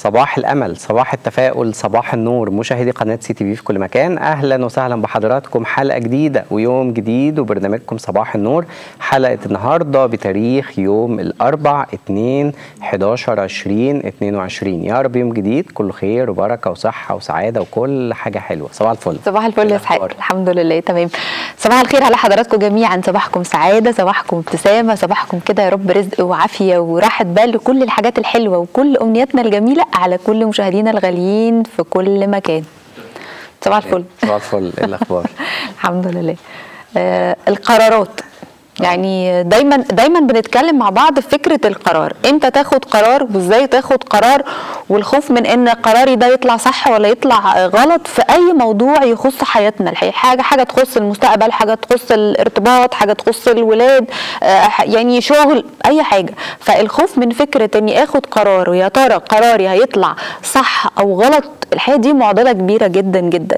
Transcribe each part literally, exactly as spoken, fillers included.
صباح الأمل، صباح التفاؤل، صباح النور. مشاهدي قناة سي تي في في كل مكان، أهلا وسهلا بحضراتكم. حلقة جديدة ويوم جديد وبرنامجكم صباح النور. حلقة النهاردة بتاريخ يوم الأربع اتنين حداشر عشرين اتنين وعشرين. يا رب يوم جديد كله خير وبركة وصحة وسعادة وكل حاجة حلوة. صباح الفل. صباح الفل يا اسحاق. الحمد لله تمام. صباح الخير على حضراتكم جميعا، صباحكم سعادة، صباحكم ابتسامة، صباحكم كده يا رب رزق وعافية وراحة بال لكل الحاجات الحلوة وكل أمنياتنا الجميلة على كل مشاهدينا الغاليين في كل مكان. صباح الفل. صباح الفل. ايه الاخبار؟ الحمد لله. آه القرارات، يعني دايما دايما بنتكلم مع بعض في فكره القرار، امتى تاخد قرار وازاي تاخد قرار، والخوف من ان قراري ده يطلع صح ولا يطلع غلط في اي موضوع يخص حياتنا الحقيقه. حاجه حاجه تخص المستقبل، حاجه تخص الارتباط، حاجه تخص الولاد، يعني شغل، اي حاجه. فالخوف من فكره اني اخد قرار ويا ترى قراري هيطلع صح او غلط، الحقيقه دي معضله كبيره جدا جدا.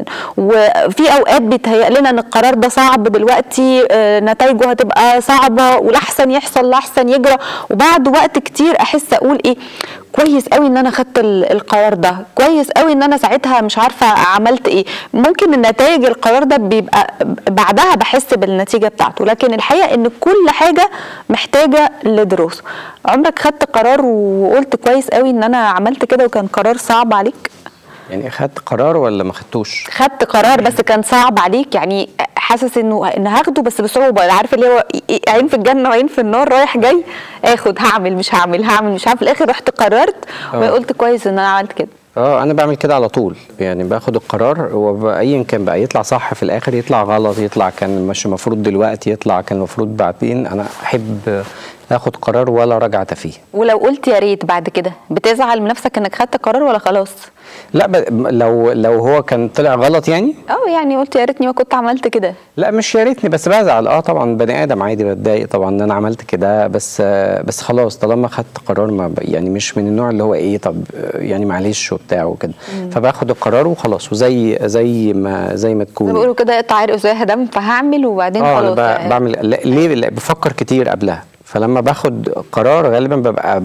وفي اوقات بيتهيأ لنا ان القرار ده صعب دلوقتي، نتائجه هتبقى صعبه والاحسن يحصل الاحسن يجرى، وبعد وقت كتير احس اقول ايه، كويس قوي ان انا خدت القرار ده، كويس قوي ان انا ساعتها مش عارفه عملت ايه. ممكن النتائج القرار ده بيبقى بعدها بحس بالنتيجه بتاعته، لكن الحقيقه ان كل حاجه محتاجه لدراسه. عمرك خدت قرار وقلت كويس قوي ان انا عملت كده وكان قرار صعب عليك؟ يعني خدت قرار ولا ما خدتوش؟ خدت قرار بس كان صعب عليك، يعني حاسس انه ان هاخده بس بصعوبه، عارف اللي هو عين في الجنه وعين في النار، رايح جاي اخد، هعمل مش هعمل هعمل مش عارف، في الاخر رحت قررت وقلت كويس ان انا عملت كده. اه انا بعمل كده على طول، يعني باخد القرار وايا كان بقى، يطلع صح في الاخر، يطلع غلط، يطلع كان مش المفروض دلوقتي، يطلع كان المفروض بعدين، انا احب اخد قرار ولا رجعت فيه. ولو قلت يا ريت بعد كده بتزعل من نفسك انك خدت قرار ولا خلاص؟ لا ب... لو لو هو كان طلع غلط يعني اه يعني قلت يا ريتني ما كنت عملت كده. لا مش يا ريتني، بس بزعل. اه طبعا بني ادم عادي بتضايق طبعا ان انا عملت كده، بس بس خلاص طالما خدت قرار، ما يعني مش من النوع اللي هو ايه طب يعني معلش وبتاع وكده، فباخد القرار وخلاص، وزي زي ما زي ما تكون بيقولوا كده اقطع عرق زي دم، فهعمل وبعدين اه خلاص. اه انا بعمل ليه؟ لا بفكر كتير قبلها، فلما باخد قرار غالبا ببقى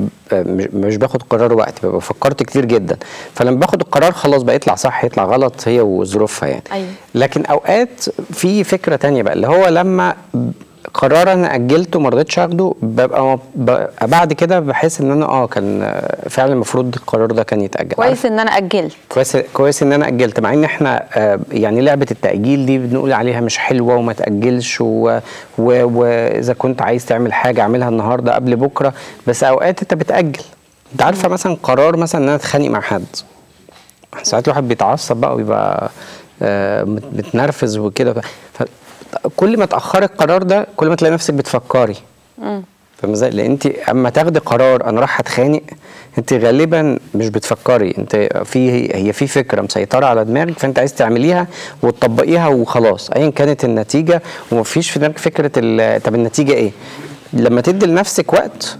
مش باخد قرار وقت، ببقى فكرت كتير جدا، فلما باخد القرار خلاص بقى يطلع صح يطلع غلط، هي وظروفها يعني. أيوة. لكن اوقات في فكره تانية بقى، اللي هو لما قرار انا اجلته ما رضيتش اخده، ببقى بعد كده بحس ان انا اه كان فعلا المفروض القرار ده كان يتاجل. كويس ان انا اجلت. كويس كويس ان انا اجلت، مع ان احنا آه يعني لعبه التاجيل دي بنقول عليها مش حلوه وما تاجلش، واذا كنت عايز تعمل حاجه اعملها النهارده قبل بكره، بس اوقات انت بتاجل. انت عارفه مثلا قرار مثلا ان انا اتخانق مع حد، ساعات الواحد بيتعصب بقى ويبقى آه متنرفز وكده، كل ما تاخري القرار ده كل ما تلاقي نفسك بتفكري. امم فاهمه ازاي؟ لان انت اما تاخدي قرار انا رايحه اتخانق، انت غالبا مش بتفكري، انت في هي في فكره مسيطره على دماغك، فانت عايز تعمليها وتطبقيها وخلاص ايا كانت النتيجه، ومفيش في دماغك فكره طب النتيجه ايه. لما تدي لنفسك وقت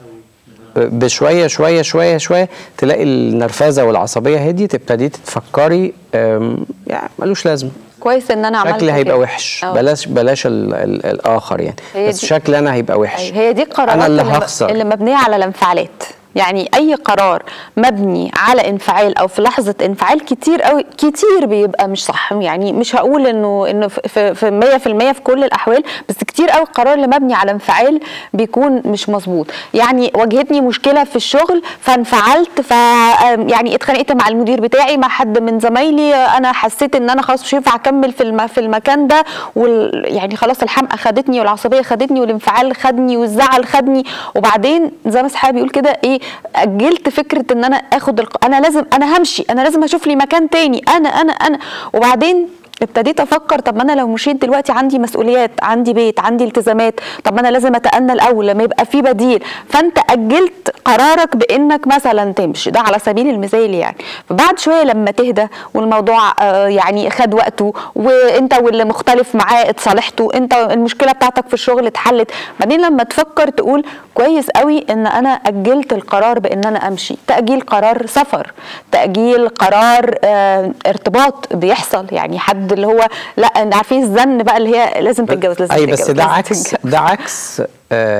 بشويه شويه شويه شويه تلاقي النرفزه والعصبيه هديت، تبتدي تفكري يعني ملوش لازمه. كويس ان انا عملت شكلي هيبقى وحش، أوه. بلاش بلاش ال ال الاخر يعني، بس شكلي انا هيبقى وحش. هي دي القرارات انا اللي, اللي هخسر، اللي مبنيه على الانفعالات. يعني اي قرار مبني على انفعال او في لحظه انفعال كتير قوي كتير بيبقى مش صح. يعني مش هقول انه انه في في مية في المية في كل الاحوال، بس كتير قوي القرار اللي مبني على انفعال بيكون مش مظبوط. يعني واجهتني مشكله في الشغل فانفعلت، ف يعني اتخانقت مع المدير بتاعي، مع حد من زمايلي، انا حسيت ان انا خلاص مش هينفع اكمل في الم... في المكان ده، وال... يعني خلاص الحمقى خدتني والعصبيه خدتني والانفعال خدني والزعل خدني، وبعدين زي ما صحابي بيقول كده ايه، اجلت فكره ان انا اخد الق... انا لازم انا همشي، انا لازم اشوف لي مكان تاني، انا انا انا وبعدين ابتديت افكر طب ما انا لو مشيت دلوقتي عندي مسؤوليات، عندي بيت، عندي التزامات، طب ما انا لازم اتأنى الاول لما يبقى في بديل. فانت اجلت قرارك بانك مثلا تمشي، ده على سبيل المثال يعني. فبعد شويه لما تهدى والموضوع آه يعني خد وقته، وانت واللي مختلف معاه اتصالحتوا، انت المشكله بتاعتك في الشغل اتحلت، بعدين لما تفكر تقول كويس قوي ان انا اجلت القرار بان انا امشي. تاجيل قرار سفر، تاجيل قرار آه ارتباط بيحصل، يعني حد اللي هو لا عارفين الزن بقى اللي هي لازم تتجوز لازم اي تتجوز. بس ده عكس ده عكس آه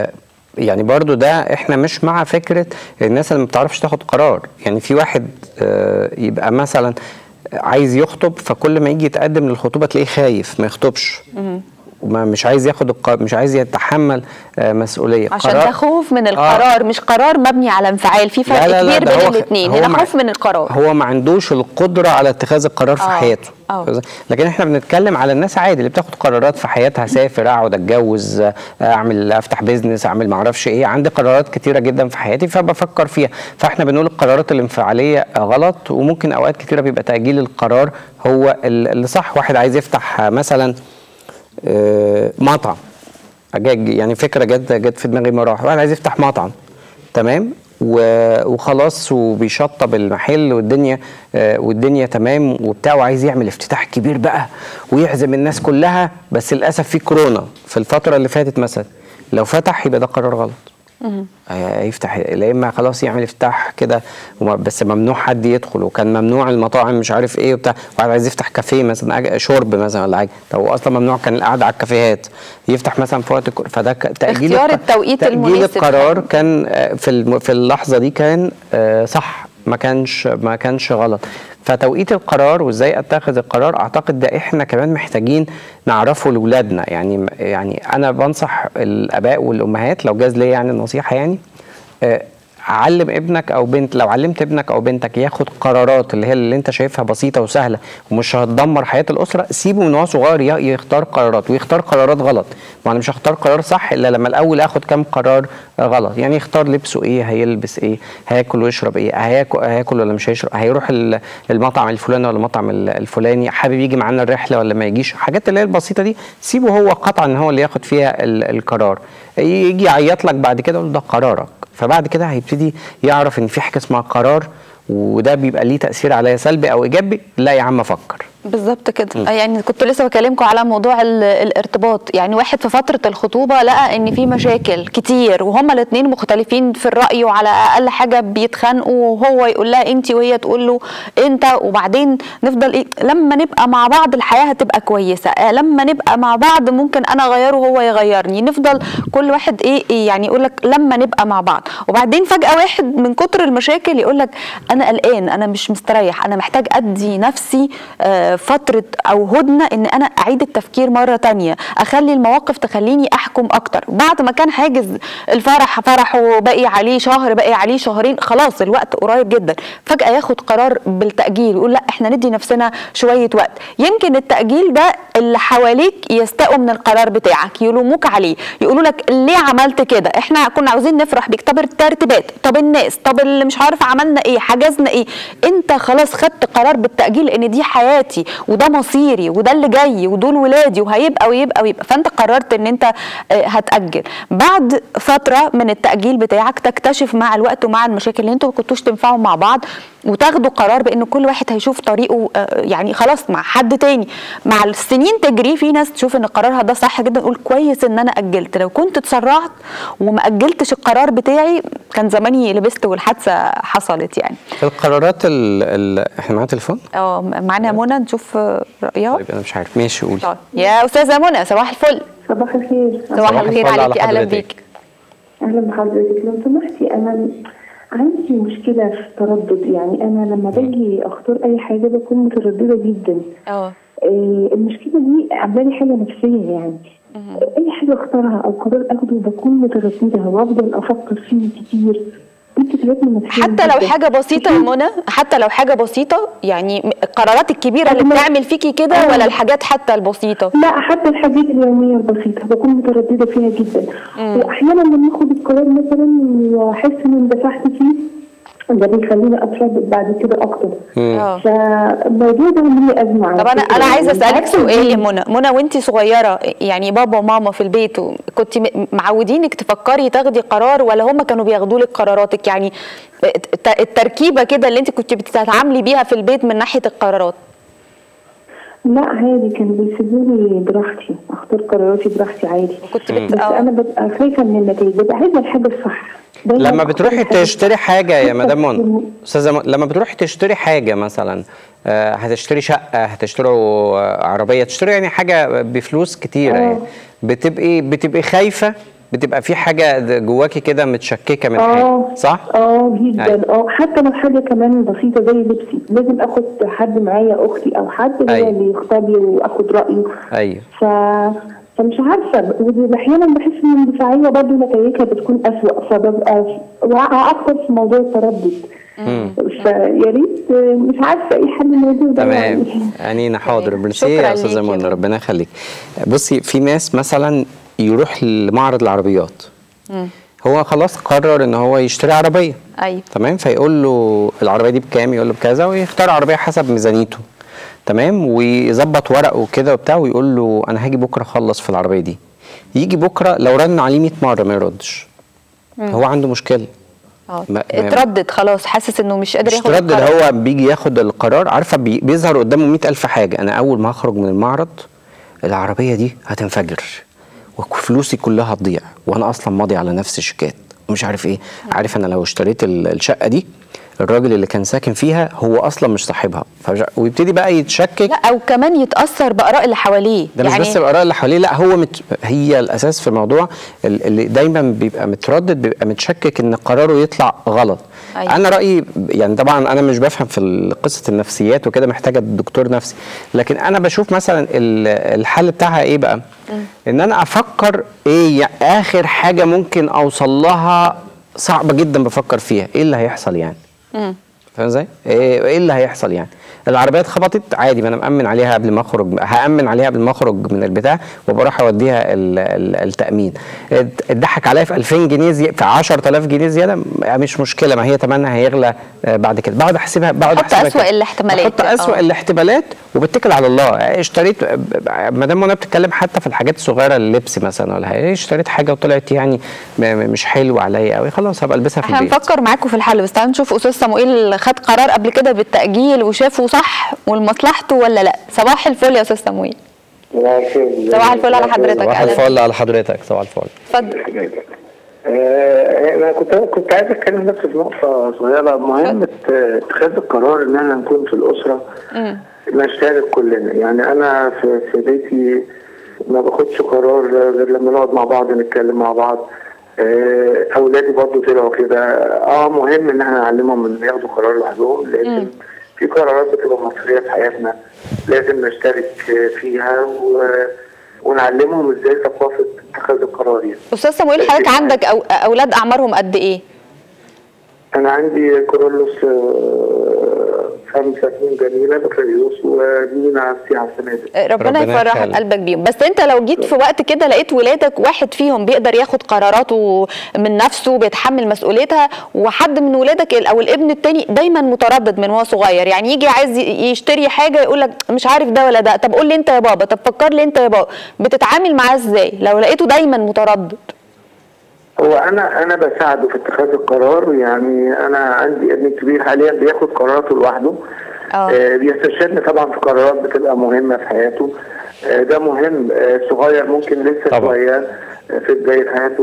يعني برضو ده احنا مش مع فكره الناس اللي ما بتعرفش تاخد قرار. يعني في واحد آه يبقى مثلا عايز يخطب، فكل ما يجي يتقدم للخطوبه تلاقيه خايف ما يخطبش، وما مش عايز ياخد القرار، مش عايز يتحمل آه مسؤوليه. عشان ده خوف من القرار. آه مش قرار مبني على انفعال، في فرق لا لا كبير لا بين الاثنين. هنا خوف من القرار، هو ما عندوش القدره على اتخاذ القرار في آه. حياته. أوه. لكن احنا بنتكلم على الناس عادي اللي بتاخد قرارات في حياتها، سافر، اقعد، اتجوز، اعمل، افتح بيزنس، اعمل ما اعرفش ايه. عندي قرارات كتيره جدا في حياتي فبفكر فيها. فاحنا بنقول القرارات الانفعاليه غلط، وممكن اوقات كتيره بيبقى تاجيل القرار هو اللي صح. واحد عايز يفتح مثلا مطعم، يعني فكره جت جت في دماغي مره واحده، واحد عايز يفتح مطعم تمام وخلاص وبيشطب المحل والدنيا والدنيا تمام وبتاع، وعايز يعمل افتتاح كبير بقى ويعزم الناس كلها، بس للاسف في كورونا في الفتره اللي فاتت مثلا. لو فتح يبقى ده قرار غلط. هيفتح لا اما خلاص يعمل افتتاح كده بس ممنوع حد يدخل، وكان ممنوع المطاعم مش عارف ايه وبتاع. واحد عايز يفتح كافيه مثلا، شرب مثلا ولا حاجه، طب هو اصلا ممنوع كان القعده على الكافيهات، يفتح مثلا في وقت، فده تاجيل اختيار التوقيت المناسب. تاجيل القرار كان في في اللحظه دي كان صح، ما كانش ما كانش غلط. فتوقيت القرار وازاي اتخذ القرار اعتقد ده احنا كمان محتاجين نعرفه لاولادنا. يعني يعني انا بنصح الاباء والامهات لو جاز لي يعني النصيحه، يعني علم ابنك او بنت، لو علمت ابنك او بنتك ياخد قرارات اللي هي اللي انت شايفها بسيطه وسهله ومش هتدمر حياه الاسره، سيبه من وهو صغير يختار قرارات، ويختار قرارات غلط. ما انا مش هختار قرار صح الا لما الاول اخد كام قرار غلط. يعني يختار لبسه ايه، هيلبس ايه، هياكل ويشرب ايه، هياكل هياكل ولا مش هيشرب، هيروح المطعم الفلاني ولا المطعم الفلاني، حابب يجي معانا الرحله ولا ما يجيش. الحاجات اللي هي البسيطه دي سيبه هو قطعا هو اللي ياخد فيها القرار. يجي يعيط لك بعد كده قول ده قرارك، فبعد كده هيبتدي يعرف ان في حاجه اسمها قرار، وده بيبقى ليه تاثير عليا سلبي او ايجابي. لا يا عم افكر. بالظبط كده. م. يعني كنت لسه بكلمكم على موضوع الارتباط. يعني واحد في فتره الخطوبه لقى ان في مشاكل كتير وهما الاثنين مختلفين في الراي، وعلى اقل حاجه بيتخانقوا، وهو يقول لها انت وهي تقول له انت، وبعدين نفضل ايه، لما نبقى مع بعض الحياه هتبقى كويسه، لما نبقى مع بعض ممكن انا اغيره وهو يغيرني، نفضل كل واحد ايه, إيه يعني يقول لك لما نبقى مع بعض. وبعدين فجاه واحد من كتر المشاكل يقول لك انا قلقان، انا مش مستريح، انا محتاج ادي نفسي آه فترة أو هدنة إن أنا أعيد التفكير مرة تانية، أخلي المواقف تخليني أحكم أكتر. بعد ما كان حاجز الفرح فرحه باقي عليه شهر، باقي عليه شهرين، خلاص الوقت قريب جدا، فجأة ياخد قرار بالتأجيل ويقول لا إحنا ندي نفسنا شوية وقت. يمكن التأجيل ده اللي حواليك يستاءوا من القرار بتاعك، يلوموك عليه، يقولوا لك ليه عملت كده، إحنا كنا عاوزين نفرح بيك، طب الترتيبات، طب الناس، طب اللي مش عارف عملنا إيه، حجزنا إيه. أنت خلاص خدت قرار بالتأجيل لأن دي حياتي وده مصيري وده اللي جاي ودول ولادي وهيبقى ويبقى ويبقى، فانت قررت ان انت هتأجل. بعد فترة من التأجيل بتاعك تكتشف مع الوقت ومع المشاكل اللي انتوا ما كنتوش تنفعوا مع بعض، وتاخدوا قرار بان كل واحد هيشوف طريقه يعني خلاص مع حد تاني. مع السنين تجري، في ناس تشوف ان قرارها ده صح جدا، تقول كويس ان انا اجلت، لو كنت اتسرعت وما اجلتش القرار بتاعي كان زماني لبست والحادثه حصلت. يعني القرارات ال احنا معانا تليفون؟ اه معانا منى، نشوف رايها. طيب انا مش عارف، ماشي قولي. طيب يا استاذه منى، صباح الفل. صباح الخير. صباح الخير عليكي، اهلا بيك. اهلا بحضرتك. لو سمحتي انا عندي مشكله في التردد، يعني انا لما باجي اختار اي حاجه بكون متردده جدا. اه المشكله دي عامله لي حاله نفسيه، يعني أه. اي حاجه اختارها او قرار اخده بكون متردده وافضل افكر فيه كتير. حتى لو حاجه بسيطه يا منى، حتى لو حاجه بسيطه، يعني القرارات الكبيره اللي بتعمل فيكي كده أه. ولا الحاجات حتى البسيطه؟ لا، حتى الحاجات اليوميه البسيطه بكون متردده فيها جدا. مم. واحيانا لما اخد القرار مثلا واحس ان اندفعت فيه ده بيخليني اتردد بعد كده اكتر. فالموضوع ده ليه ازمه. طب انا انا عايزه اسالك سؤال يا منى. منى وانت صغيره، يعني بابا وماما في البيت كنت معودينك تفكري تاخدي قرار، ولا هم كانوا بياخدوا لك قراراتك؟ يعني التركيبه كده اللي انت كنت بتتعاملي بيها في البيت من ناحيه القرارات. لا عادي، كانوا بيسيبوني براحتي اختار قراراتي براحتي عادي. كنت بت... بس أوه. انا ببقى خايفه من النتائج، ببقى عايزه الحاجه الصح. لما بتروحي تشتري حاجه يا مدام منى، استاذه منى، لما بتروحي تشتري حاجه مثلا، آه هتشتري شقه، هتشتروا عربيه، تشتري يعني حاجه بفلوس كتيره، يعني بتبقي بتبقي خايفه بتبقى في حاجه جواكي كده متشككه من حاجه، صح؟ اه جدا. اه حتى لو حاجه كمان بسيطه زي لبسي لازم اخد حد معايا، اختي او حد هو اللي يختار لي واخد رايه. ايوه. ف فمش عارفه، واحيانا بحس ان الاندفاعيه برضه نتائجها بتكون اسوء، فببقى واقعه اكتر في موضوع التردد. فيا ريت مش عارفه ايه حل الموضوع ده. تمام يعني حاضر. ميرسي يا استاذه منى، ربنا يخليك. بصي في ناس مثلا يروح لمعرض العربيات، مم. هو خلاص قرر ان هو يشتري عربيه. ايوه تمام، فيقول له العربيه دي بكام، يقول له بكذا، ويختار عربيه حسب ميزانيته. تمام، ويظبط ورقه وكده وبتاع، ويقول له انا هاجي بكره اخلص في العربيه دي. يجي بكره لو رن عليه مية مره ما يردش، مم. هو عنده مشكله. اه اتردد خلاص، حاسس انه مش قادر ياخد القرار. هو بيجي ياخد القرار، عارفه بي بيظهر قدامه مئة ألف حاجه. انا اول ما هخرج من المعرض العربيه دي هتنفجر وفلوسي كلها هتضيع، وانا اصلا ماضي على نفس الشيكات ومش عارف ايه. عارف انا لو اشتريت الشقه دي الراجل اللي كان ساكن فيها هو اصلا مش صاحبها، ويبتدي بقى يتشكك. لا او كمان يتاثر باراء اللي حواليه. ده يعني مش بس باراء اللي حواليه، لا هو مت... هي الاساس في الموضوع اللي دايما بيبقى متردد، بيبقى متشكك ان قراره يطلع غلط. أيوة. انا رايي يعني طبعا انا مش بفهم في قصه النفسيات وكده، محتاجه دكتور نفسي، لكن انا بشوف مثلا الحل بتاعها ايه بقى؟ م. ان انا افكر ايه اخر حاجه ممكن اوصل لها صعبه جدا بفكر فيها، ايه اللي هيحصل يعني؟ امم فاهم ازاي؟ ايه اللي هيحصل يعني؟ العربيه اتخبطت عادي، ما انا مأمن عليها قبل ما اخرج، هأمن عليها قبل ما اخرج من البتاع، وبروح اوديها التأمين. اتضحك عليا في ألفين جنيه زي... في عشرة آلاف جنيه زياده، مش مشكله، ما هي ثمنها هيغلى بعد كده. بقعد احسبها، بقعد احسبها اسوأ الاحتمالات، احط اسوأ الاحتمالات وبتكل على الله. اشتريت ما دام انا بتتكلم حتى في الحاجات الصغيره، اللبس مثلا ولا حاجه، اشتريت حاجه وطلعت يعني مش حلوه عليا قوي، خلاص هبقى البسها في البيت. هنفكر معاكم في الحل، بس تعالوا نشوف استاذ صموئيل خد قرار قبل كده بالتأجيل وشافه صح ولمصلحته ولا لا. صباح الفل يا استاذ صموئيل. صباح الفل على حضرتك. صباح الفل على حضرتك. صباح الفل. اتفضل. آه انا كنت كنت عايز اتكلم بس في نقطه صغيره. مهمه اتخاذ القرار ان احنا نكون في الاسره نشترك كلنا. يعني انا في, في بيتي ما باخدش قرار غير لما نقعد مع بعض نتكلم مع بعض. آه اولادي برضه طلعوا كده. اه مهم ان احنا نعلمهم ان ياخدوا قرار لوحدهم، لكن في قرارات بتبقى مصيريه في حياتنا لازم نشترك فيها و... ونعلمهم ازاي ثقافه اتخاذ القرار. يعني استاذ صموئيل حضرتك عندك أو... اولاد اعمارهم قد ايه؟ انا عندي كورولوس خمسة سنين، جميله بكالوريوس، ودينا سياحه السنه. ربنا يفرح قلبك بيهم. بس انت لو جيت في وقت كده لقيت ولادك واحد فيهم بيقدر ياخد قراراته من نفسه بيتحمل مسؤوليتها، وحد من ولادك او الابن التاني دايما متردد من وهو صغير، يعني يجي عايز يشتري حاجه يقول لك مش عارف ده ولا ده، طب قول لي انت يا بابا، طب فكر لي انت يا بابا، بتتعامل معاه ازاي لو لقيته دايما متردد؟ هو انا انا بساعده في اتخاذ القرار. يعني انا عندي ابن كبير حاليا بياخد قراراته لوحده. آه بيستشيرني طبعا في قرارات بتبقى مهمه في حياته. آه ده مهم. آه صغير ممكن لسه شويه في بدايه حياته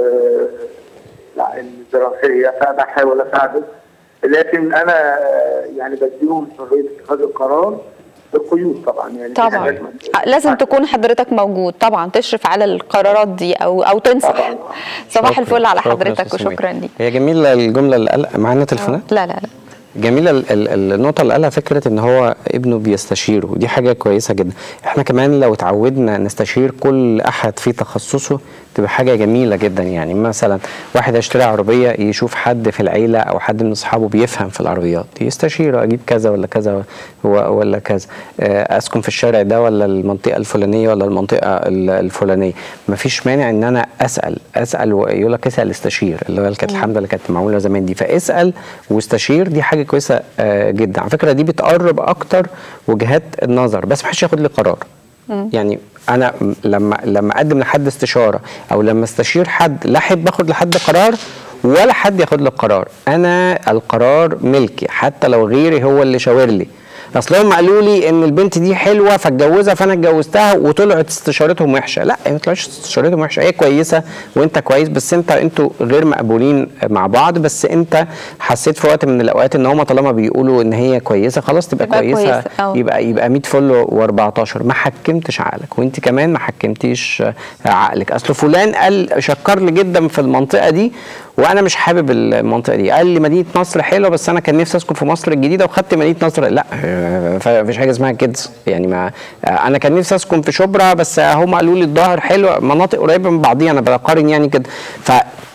الدراسيه، فبحاول اساعده، لكن انا يعني بديهم حريه اتخاذ القرار بالقيود طبعا. يعني طبعا لازم تكون حضرتك موجود طبعا تشرف على القرارات دي او او تنصح. طبعا. صباح الفل على حضرتك وشكرا ليك. هي جميله الجمله اللي قال معانا تليفونات. لا لا لا جميله النقطه اللي قالها، فكره ان هو ابنه بيستشيره، ودي حاجه كويسه جدا. احنا كمان لو اتعودنا نستشير كل احد في تخصصه تبقى حاجه جميله جدا. يعني مثلا واحد هيشتري عربيه يشوف حد في العيله او حد من اصحابه بيفهم في العربيات، يستشيره اجيب كذا ولا كذا ولا كذا، اسكن في الشارع ده ولا المنطقه الفلانيه ولا المنطقه الفلانيه. مفيش مانع ان انا اسال اسال ويقول لك اسال استشير، اللي هي كانت الحمله اللي كانت معموله زمان دي. فاسال واستشير، دي حاجه كويسه جدا على فكره. دي بتقرب اكتر وجهات النظر، بس محدش ياخد لي قرار. يعني انا لما لما اقدم لحد استشاره او لما استشير حد، لا احب اخد لحد قرار ولا حد ياخد لي قرار. انا القرار ملكي حتى لو غيري هو اللي شاور لي. اصل هم قالوا لي ان البنت دي حلوه فاتجوزها فانا اتجوزتها وطلعت استشارتهم وحشه. لا ما طلعتش استشارتهم وحشه، هي كويسه وانت كويس، بس انت انتوا غير مقبولين مع بعض، بس انت حسيت في وقت من الاوقات ان هم طالما بيقولوا ان هي كويسه خلاص تبقى كويسه، كويسة. يبقى يبقى مية فل واربعتاشر. ما حكمتش عقلك، وانت كمان ما حكمتيش عقلك. اصل فلان قال شكر لي جدا في المنطقه دي وانا مش حابب المنطقه دي، قال لي مدينه نصر حلوه بس انا كان نفسي اسكن في مصر الجديده وخدت مدينه نصر. لا مفيش حاجه اسمها كده يعني. ما انا كان نفسي اسكن في شبرا بس هم قالوا لي الظاهر حلوه، مناطق قريبه من بعضيها، انا بقارن يعني كده. ف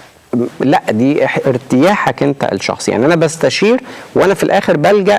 لا دي ارتياحك انت الشخصي، يعني انا بستشير وانا في الاخر بلجأ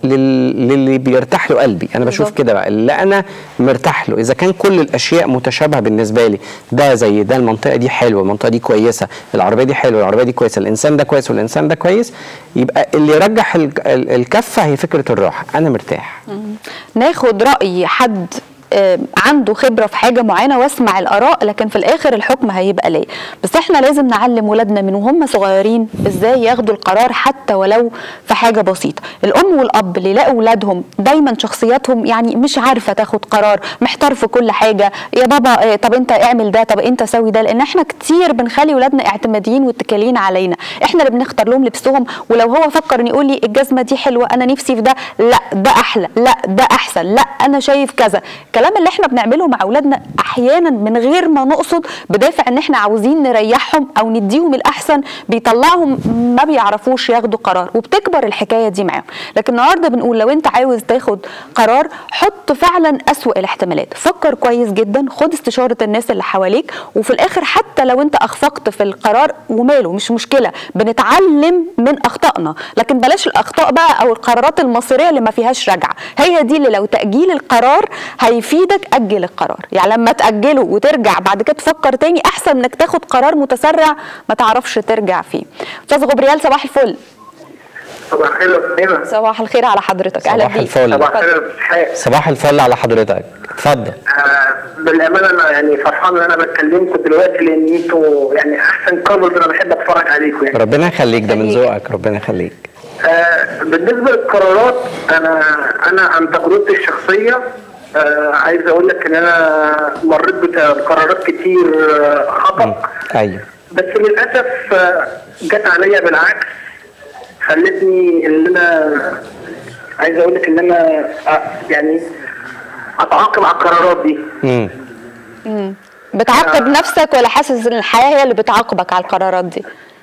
للي بيرتاح له قلبي. انا بشوف كده بقى اللي انا مرتاح له، اذا كان كل الاشياء متشابهه بالنسبه لي، ده زي ده، المنطقه دي حلوه، المنطقه دي كويسه، العربيه دي حلوه، العربيه دي كويسه، الانسان ده كويس والانسان ده كويس، يبقى اللي يرجح الكفه هي فكره الراحه، انا مرتاح. ناخد راي حد عنده خبره في حاجه معينه واسمع الاراء، لكن في الاخر الحكم هيبقى ليه. بس احنا لازم نعلم ولادنا من وهم صغيرين ازاي ياخدوا القرار حتى ولو في حاجه بسيطه. الام والاب اللي يلاقوا اولادهم دايما شخصياتهم يعني مش عارفه تاخد قرار، محتار في كل حاجه، يا بابا طب انت اعمل ده، طب انت سوي ده، لان احنا كتير بنخلي ولادنا اعتماديين واتكالين علينا. احنا اللي بنختار لهم لبسهم، ولو هو فكر ان يقول لي الجزمه دي حلوه انا نفسي في ده، لا ده احلى، لا ده احسن، لا انا شايف كذا. الكلام اللي احنا بنعمله مع اولادنا احيانا من غير ما نقصد بدافع ان احنا عاوزين نريحهم او نديهم الاحسن، بيطلعهم ما بيعرفوش ياخدوا قرار، وبتكبر الحكايه دي معاهم. لكن النهارده بنقول لو انت عاوز تاخد قرار حط فعلا اسوأ الاحتمالات، فكر كويس جدا، خد استشاره الناس اللي حواليك، وفي الاخر حتى لو انت اخفقت في القرار وماله مش مشكله، بنتعلم من اخطائنا، لكن بلاش الاخطاء بقى او القرارات المصيريه اللي ما فيهاش رجعه. هي دي اللي لو تاجيل القرار هيفيدك، اجل القرار. يعني لما تاجله وترجع بعد كده تفكر تاني احسن انك تاخد قرار متسرع ما تعرفش ترجع فيه. استاذ غبريال صباح الفل. صباح الخير. صباح الخير على حضرتك، اهلا بيك. صباح الفل. صباح الفل على حضرتك، اتفضل. آه بالامانه انا يعني فرحان ان انا بكلمكم دلوقتي لان انتوا يعني احسن كابل انا بحب اتفرج عليكم يعني. ربنا يخليك، ده من ذوقك، ربنا يخليك. آه بالنسبه للقرارات انا انا عن تجربتي الشخصيه آه عايز اقول لك ان انا مريت بقرارات كتير خطأ. ايوه. بس للاسف آه جت عليا بالعكس، خلتني ان انا عايز اقول لك ان انا آه يعني اتعاقب على القرارات دي. امم امم بتعاقب آه. نفسك ولا حاسس ان الحياه هي اللي بتعاقبك على القرارات دي؟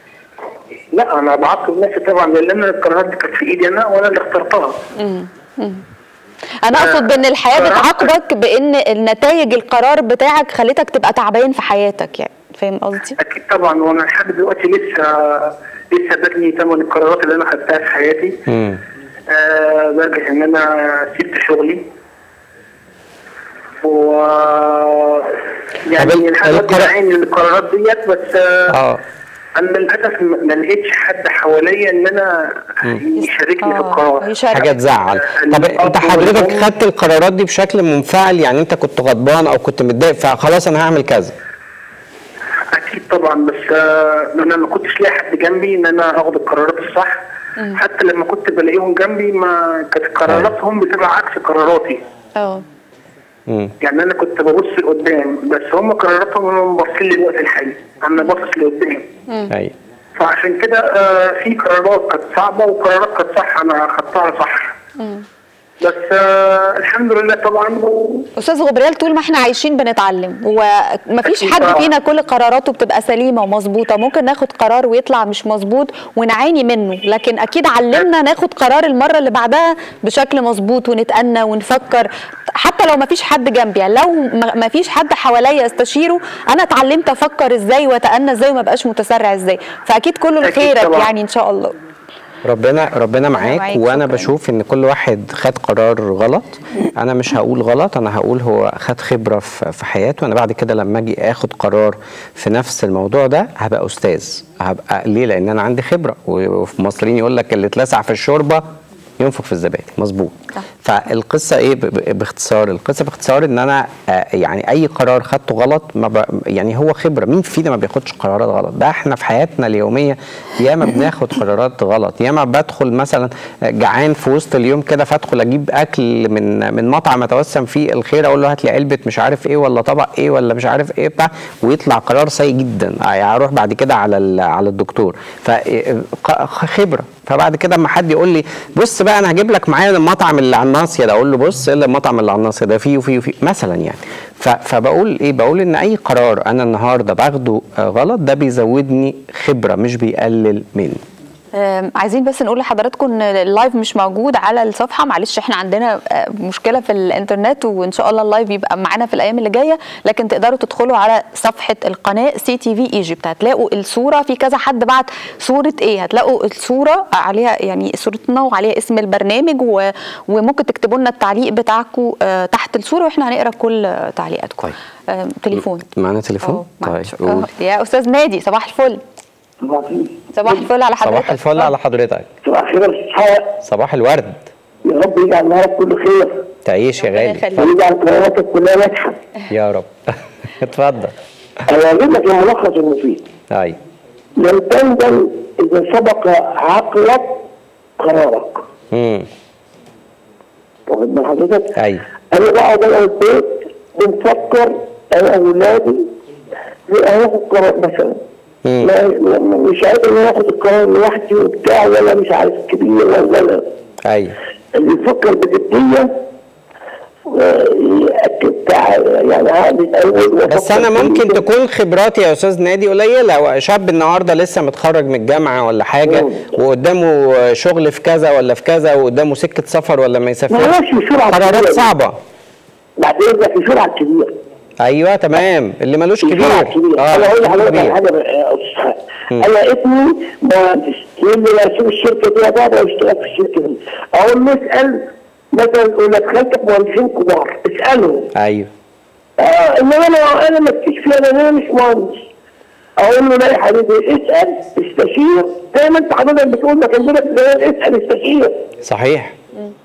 لا انا بعاقب نفسي طبعا لان انا القرارات دي كانت في ايدي انا وانا اللي اخترتها. امم امم انا اقصد بان الحياه بتعاقبك بان النتائج القرار بتاعك خلتك تبقى تعبان في حياتك، يعني فاهم قصدي؟ اكيد طبعا، وانا لحد دلوقتي لسه لسه بدني ثمن القرارات اللي انا خدتها في حياتي. امم آه برجع ان انا سبت شغلي و يعني لحد دلوقتي بعاني من القرارات ديت، بس اه انا للاسف ما لقيتش حد حواليا ان انا يشاركني في القرار، حاجه تزعل. طب انت حضرتك خدت القرارات دي بشكل منفعل، يعني انت كنت غضبان او كنت متضايق فخلاص انا هعمل كذا؟ اكيد طبعا، بس انا ما كنتش لاقي حد جنبي ان انا اخد القرارات الصح. مم. حتى لما كنت بلاقيهم جنبي ما كانت قراراتهم بتبقى عكس قراراتي. اه يعني انا كنت ببص لقدام بس هم قراراتهم باصين للوقت الحالي، انا باصص لقدام. ايوه. فعشان كده آه في قرارات كانت صعبه وقرارات كانت صح انا خدتها صح. امم بس آه الحمد لله طبعا. و... استاذ غبريال طول ما احنا عايشين بنتعلم، ومفيش حد فينا كل قراراته بتبقى سليمه ومظبوطه، ممكن ناخد قرار ويطلع مش مظبوط ونعاني منه، لكن اكيد علمنا ناخد قرار المره اللي بعدها بشكل مظبوط ونتأنى ونفكر، حتى لو مفيش حد جنبي. يعني لو مفيش حد حواليا استشيره انا اتعلمت افكر ازاي واتأنى ازاي وما بقاش متسرع ازاي، فاكيد كله لخيرك يعني ان شاء الله. ربنا ربنا معاك, معاك وانا شكرا. بشوف ان كل واحد خد قرار غلط، انا مش هقول غلط، انا هقول هو خد خبره في حياته. انا بعد كده لما اجي اخد قرار في نفس الموضوع ده هبقى استاذ، هبقى ليه؟ لان انا عندي خبره. وفي مصريين يقول لك اللي اتلسع في الشوربه ينفخ في الزبادي. مظبوط. فالقصه ايه باختصار؟ القصه باختصار ان انا آه يعني اي قرار خدته غلط ما ب... يعني هو خبره. مين فينا ما بياخدش قرارات غلط؟ ده احنا في حياتنا اليوميه ياما بناخد قرارات غلط. ياما بدخل مثلا جعان في وسط اليوم كده، فادخل اجيب اكل من من مطعم اتوسم فيه الخير، اقول له هات لي علبه مش عارف ايه ولا طبق ايه ولا مش عارف ايه بتاع، ويطلع قرار سيء جدا. يعني اروح بعد كده على على الدكتور. فخبره. فبعد كده اما حد يقول لي بص بقى انا هجيب لك معايا المطعم اللي على الناصيه ده، اقول له بص ايه المطعم اللي على الناصيه ده فيه وفيه وفيه مثلا يعني. فبقول ايه؟ بقول ان اي قرار انا النهارده باخده غلط ده بيزودني خبره مش بيقلل مني. عايزين بس نقول لحضراتكم ان اللايف مش موجود على الصفحه، معلش احنا عندنا مشكله في الانترنت، وان شاء الله اللايف يبقى معانا في الايام اللي جايه، لكن تقدروا تدخلوا على صفحه القناه سي تي في ايجيبت، هتلاقوا الصوره. في كذا حد بعت صوره ايه، هتلاقوا الصوره عليها يعني صورتنا وعليها اسم البرنامج، وممكن تكتبوا لنا التعليق بتاعكم تحت الصوره واحنا هنقرا كل تعليقاتكم. طيب. تليفون معانا تليفون؟ طيب يا استاذ نادي، صباح الفل. صباح الفل على حضرتك. صباح الفل على حضرتك. صباح الخير يا اسحاق. صباح الورد. يا رب يجعل نهارك كله خير. تعيش يا غالي. ويجعل قراراتك كلها ناجحه يا رب. اتفضل. انا هجيب لك الملخص المفيد. ايوه. لن تندم اذا سبق عقلك قرارك. امم واخد بال حضرتك؟ ايوه. انا بقعد انا البيت بنفكر انا واولادي هناخد قرار مثلا. مش عارف ان اخد القرار لوحدي وبتاع، ولا مش عارف كبير ولا لا. ايوه. اللي يفكر بجديه يأكد يعني عقد الاول. بس انا ممكن تكون خبراتي يا استاذ نادي قليله، شاب النهارده لسه متخرج من الجامعه ولا حاجه وقدامه شغل في كذا ولا في كذا وقدامه سكه سفر ولا ما يسافرش، قرارات صعبه. بعدين يبقى في سرعه كبيره. ايوه تمام. اللي ملوش كبير. كبير. اه انا اقول لحضرتك على حاجه يا استاذ، انا ابني مهندس يقول لي اسيب الشركه دي بابا واشتغل في الشركه دي، اقول له اسال مثلا ولاد خالتك مهندسين كبار اسالهم. ايوه. اه انما انا انا ما فيش فيها، انا مش مهندس. اقول له لا يا حبيبي اسال استشير، زي ما انت حضرتك بتقول ما كان لك اسال استشير. صحيح.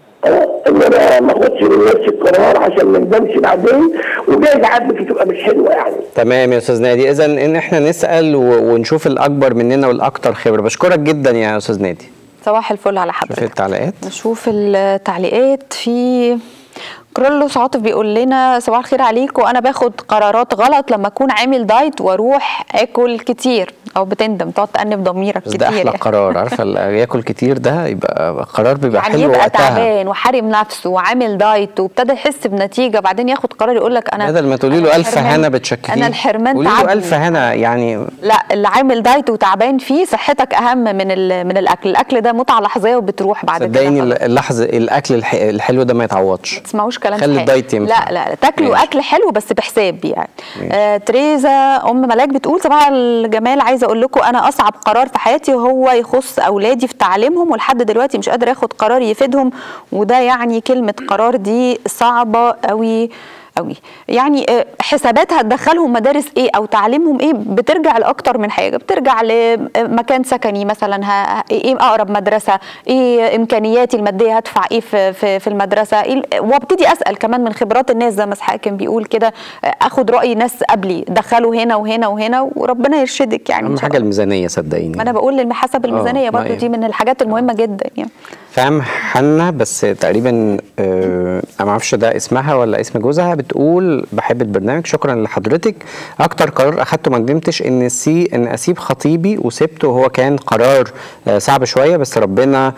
اه ان انا ما اخدش من نفسي القرار عشان ما ندمش بعدين، وجايز عادتي تبقى مش حلوه يعني. تمام يا استاذ نادي. اذا ان احنا نسال ونشوف الاكبر مننا والاكثر خبره. بشكرك جدا يا استاذ نادي. صباح الفل على حضرتك. شوف التعليقات. نشوف التعليقات. في كرولوس عاطف بيقول لنا صباح الخير عليكم، انا باخد قرارات غلط لما اكون عامل دايت واروح اكل كتير، او بتندم تقعد تأنب ضميرك كتير. ده احلى قرار. عارفه ياكل كتير ده يبقى قرار بيبقى يعني حلو يبقى وقتها. تعبان وحارم نفسه وعامل دايت وابتدى يحس بنتيجه، بعدين ياخد قرار يقول لك انا بدل ما تقولي له الف هنا بتشككيه، انا الحرمان قولي له الف هنا يعني. لا، اللي عامل دايت وتعبان فيه صحتك اهم من من الاكل. الاكل ده متعه لحظيه وبتروح بعد كده. صدقيني اللحظه الاكل الحلو ده ما يتعوضش. ما تسمعوش كلام خلي الدايت ينفع. لا لا تاكلوا ماشي. اكل حلو بس بحساب يعني. آه تريزا ام ملاك بتقول صباح الجمال، عايزه اقول لكم انا اصعب قرار في حياتي وهو يخص اولادي في تعليمهم، ولحد دلوقتي مش قادره اخد قرار يفيدهم، وده يعني كلمه قرار دي صعبه قوي قوي. يعني حسابات هتدخلهم مدارس ايه او تعليمهم ايه بترجع لاكتر من حاجه، بترجع لمكان سكني مثلا، ايه اقرب مدرسه، ايه امكانياتي الماديه هدفع ايه في في, في المدرسه، إيه، وابتدي اسال كمان من خبرات الناس زي ما اسحاق كان بيقول كده، اخد راي ناس قبلي دخلوا هنا وهنا وهنا وربنا يرشدك يعني. اهم حاجه الميزانيه صدقيني. ما انا بقول حسب الميزانيه برضو دي من الحاجات المهمه جدا يعني. فاهم حنا بس تقريبا أه ما اعرفش ده اسمها ولا اسم جوزها، بتقول بحب البرنامج شكرا لحضرتك، اكتر قرار اخدته ما ندمتش ان سي ان اسيب خطيبي وسبته، وهو كان قرار أه صعب شويه بس ربنا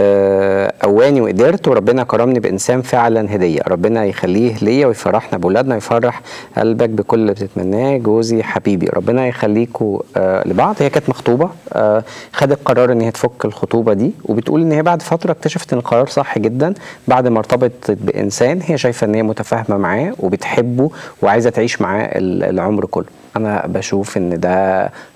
أه قواني وقدرت، وربنا كرمني بانسان فعلا هديه، ربنا يخليه ليا ويفرحنا باولادنا ويفرح قلبك بكل اللي بتتمناه، جوزي حبيبي ربنا يخليكوا أه لبعض. هي كانت مخطوبه أه خدت قرار ان هي تفك الخطوبه دي، وبتقول ان هي بعد فتره اكتشفت ان القرار صح جدا بعد ما ارتبطت بانسان هي شايفه ان هي متفاهمه معاه وبتحبه وعايزه تعيش معاه العمر كله. انا بشوف ان ده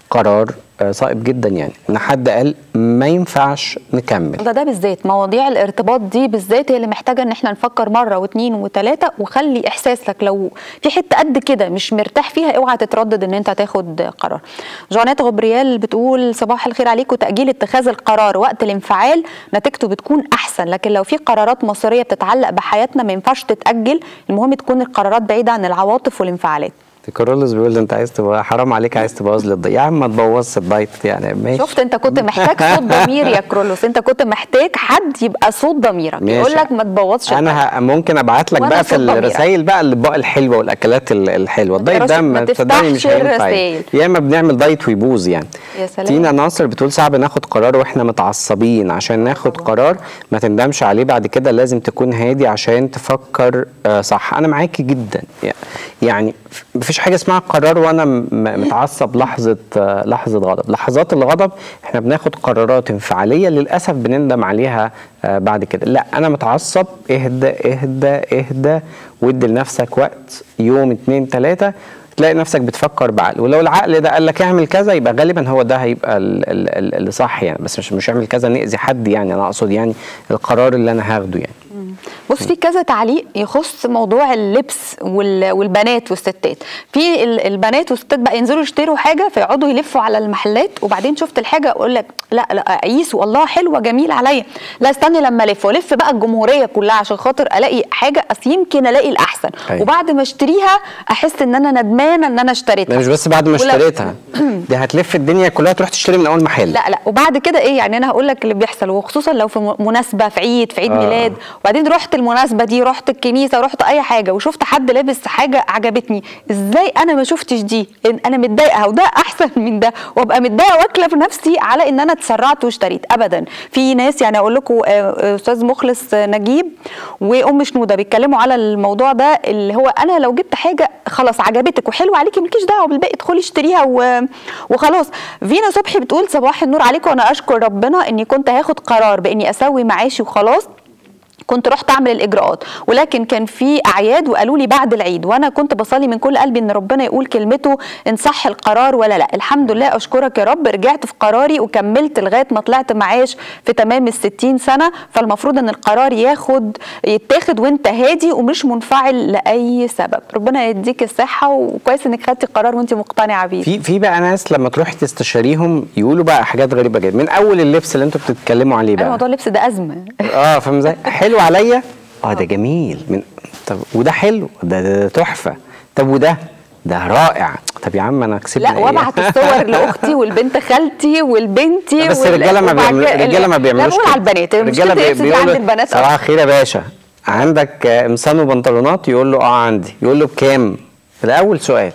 قرار صائب جدا، يعني ان حد قال ما ينفعش نكمل. ده ده بالذات مواضيع الارتباط دي بالذات هي اللي محتاجه ان احنا نفكر مره واثنين وثلاثه، وخلي احساسك لو في حته قد كده مش مرتاح فيها اوعى تتردد ان انت تاخد قرار. جانيت غبريال بتقول صباح الخير عليكم، تاجيل اتخاذ القرار وقت الانفعال نتيجته بتكون احسن، لكن لو في قرارات مصيريه بتتعلق بحياتنا ما ينفعش تتاجل، المهم تكون القرارات بعيده عن العواطف والانفعالات. كارلوس بيقول انت عايز تبقى حرام عليك عايز تبوظ لي الدايت. يا عم ما تبوظش الدايت يعني ماشي. شفت انت كنت محتاج صوت ضمير يا كارلوس، انت كنت محتاج حد يبقى صوت ضميرك يقول لك ما تبوظش الدايت. انا ممكن ابعت لك بقى في الرسائل بقى الاطباق الحلوه والاكلات الحلوه. الدايت ده ما تصدقني مش هينفع، يا اما بنعمل دايت ويبوظ يعني. يا سلام. تينا ناصر بتقول صعب ناخد قرار واحنا متعصبين، عشان ناخد قرار ما تندمش عليه بعد كده لازم تكون هادي عشان تفكر صح. انا معاكي جدا يعني مفيش حاجه اسمها قرار وانا متعصب لحظه لحظه غضب. لحظات الغضب احنا بناخد قرارات انفعاليه للاسف بنندم عليها بعد كده. لا انا متعصب، اهدى اهدى اهدى وادي لنفسك وقت يوم اتنين تلاته تلاقي نفسك بتفكر بعقل، ولو العقل ده قال لك اعمل كذا يبقى غالبا هو ده هيبقى اللي صح يعني، بس مش مش اعمل كذا نأذي حد يعني، انا اقصد يعني القرار اللي انا هاخده يعني. بص في كذا تعليق يخص موضوع اللبس والبنات والستات. في البنات والستات بقى ينزلوا يشتروا حاجه فيقعدوا يلفوا على المحلات، وبعدين شفت الحاجه اقول لك لا لا اقيس والله حلوه جميل عليا، لا استني لما الف والف بقى الجمهوريه كلها عشان خاطر الاقي حاجه، اصل يمكن الاقي الاحسن أي. وبعد ما اشتريها احس ان انا ندمانه ان انا اشتريتها. مش بس بعد ما اشتريتها دي هتلف الدنيا كلها تروح تشتري من اول محل. لا لا وبعد كده ايه يعني، انا هقول لك اللي بيحصل، وخصوصا لو في مناسبه في عيد في عيد آه. ميلاد، وبعدين رحت المناسبه دي رحت الكنيسه رحت اي حاجه وشفت حد لابس حاجه عجبتني، ازاي انا ما شفتش دي؟ انا متضايقه وده احسن من ده، وابقى متضايقه واكله في نفسي على ان انا اتسرعت واشتريت. ابدا. في ناس يعني اقول لكم استاذ مخلص نجيب وام شنوده بيتكلموا على الموضوع ده، اللي هو انا لو جبت حاجه خلاص عجبتك وحلوه عليكي مالكيش دعوه بالباقي، ادخلي اشتريها وخلاص. فينا صبحي بتقول صباح النور عليكم، وانا اشكر ربنا اني كنت هاخد قرار باني اسوي معاشي وخلاص، كنت رحت اعمل الاجراءات، ولكن كان في اعياد وقالوا لي بعد العيد، وانا كنت بصلي من كل قلبي ان ربنا يقول كلمته ان صح القرار ولا لا. الحمد لله اشكرك يا رب، رجعت في قراري وكملت لغايه ما طلعت معاش في تمام الستين سنه. فالمفروض ان القرار ياخد يتاخد وانت هادي ومش منفعل لاي سبب. ربنا يديك الصحه، وكويس انك خدتي قرار وانت مقتنعه بيه. في في بقى ناس لما تروحي تستشيريهم يقولوا بقى حاجات غريبه جدا، من اول اللبس اللي انتوا بتتكلموا عليه بقى. موضوع اللبس ده ازمه. اه فاهم ازاي؟ حلو عليا اه ده جميل من طب وده حلو ده تحفه، طب وده ده رائع، طب يا عم انا كسبت لا وابعت الصور لاختي والبنت خالتي والبنتي. بس الرجاله ما بيعملوش الرجاله ما بيعملوش لا بقول على البنات، الرجاله بيقولوا البنات صباح الخير يا باشا عندك قمصان وبنطلونات؟ يقول له اه عندي. يقول له بكام؟ ده اول سؤال.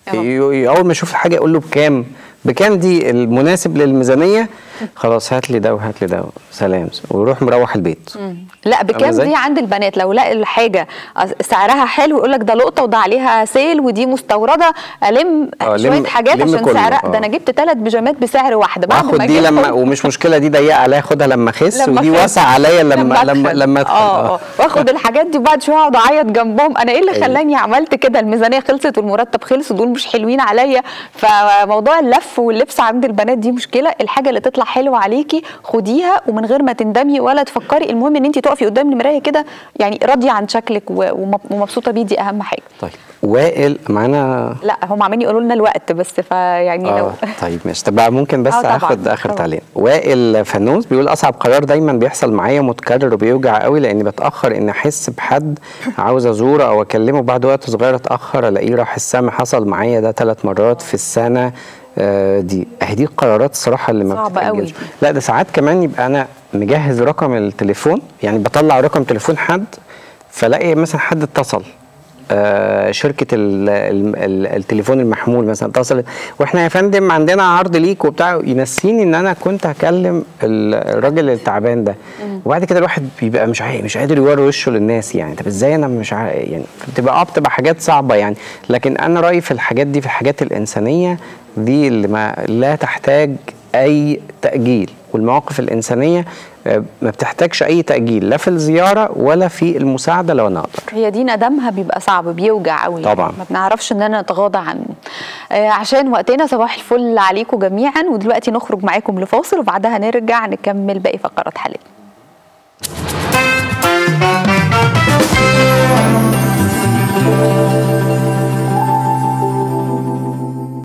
اول ما يشوف حاجه يقول له بكام؟ بكام دي المناسب للميزانيه؟ خلاص هات لي ده وهات لي ده سلام، ويروح مروح البيت. مم. لا بكام دي عند البنات، لو لقى الحاجه سعرها حلو يقول لك ده لقطه وده عليها سيل ودي مستورده، الم شويه حاجات عشان سعرها. ده انا جبت ثلاث بيجامات بسعر واحده بعد ما دي لما ومش مشكله دي ضيقه عليا اخدها لما اخس، ودي واسع عليا لما لما لما ادخل اه واخد الحاجات دي وبعد شويه اقعد اعيط جنبهم، انا ايه اللي خلاني عملت كده؟ الميزانيه خلصت والمرتب خلص ودول مش حلوين عليا. فموضوع اللف واللبس عند البنات دي مشكله. الحاجه اللي تطلع حلوه عليكي خديها ومن غير ما تندمي ولا تفكري، المهم ان انت تقفي قدام المرايه كده يعني راضيه عن شكلك ومبسوطه بيه، دي اهم حاجه. طيب وائل معانا؟ لا هم عمالين يقولوا لنا الوقت بس فيعني آه لو طيب ماشي. طب ممكن بس اخد اخر تعليق. وائل فانوس بيقول اصعب قرار دايما بيحصل معايا متكرر وبيوجع قوي، لاني بتاخر اني احس بحد عاوز ازوره او اكلمه، بعد وقت صغير اتاخر الاقيه راح السما. حصل معايا ده ثلاث مرات في السنه آه دي. اهي دي القرارات الصراحه اللي ما بتتاجلش. لا ده ساعات كمان يبقى انا مجهز رقم التليفون، يعني بطلع رقم تليفون حد فلاقي مثلا حد اتصل آه شركه ال ال ال التليفون المحمول مثلا اتصلت واحنا يا فندم عندنا عرض ليك وبتاع، ينسيني ان انا كنت هكلم الراجل التعبان ده. وبعد كده الواحد بيبقى مش عارف مش قادر يوري وشه للناس يعني. طب ازاي انا مش عارف يعني؟ بتبقى اه بتبقى حاجات صعبه يعني. لكن انا رايي في الحاجات دي، في الحاجات الانسانيه دي اللي ما لا تحتاج اي تاجيل، والمواقف الانسانيه ما بتحتاجش اي تاجيل لا في الزياره ولا في المساعده لو انا اقدر. هي دي ندمها بيبقى صعب بيوجع قوي طبعا، ما بنعرفش اننا نتغاضى عنه. آه عشان وقتنا. صباح الفل عليكم جميعا، ودلوقتي نخرج معاكم لفاصل وبعدها نرجع نكمل باقي فقرات حلقتنا.